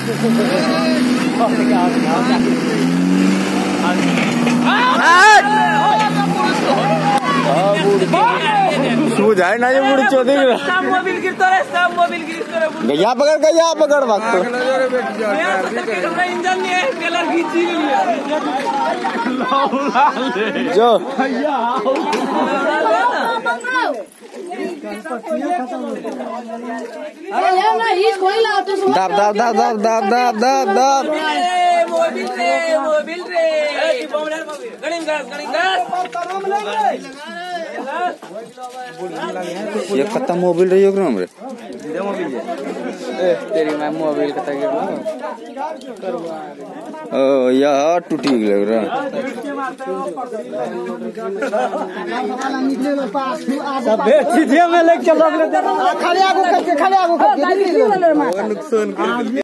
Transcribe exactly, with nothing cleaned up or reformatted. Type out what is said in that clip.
जाए ना ये बुढ़ी चौधरी मोबिल गिरता है, सब मोबिल गिरता है। गया पकड़ गया पकड़ वक्त इंजन नहीं है, कलर खींची जो दाब दाब दाब दाब दाब दाब दाब दाब मोबिल रे मोबिल रे गणिन गास गणिन गास ये खत्म मोबिल रही होगी ना हमरे तेरी मैं मोबिल कता गिरना ओ यार टूटी लग रहा सब चीजें में लेके चल रहा है। खाली आगू खाली आगू नुकसान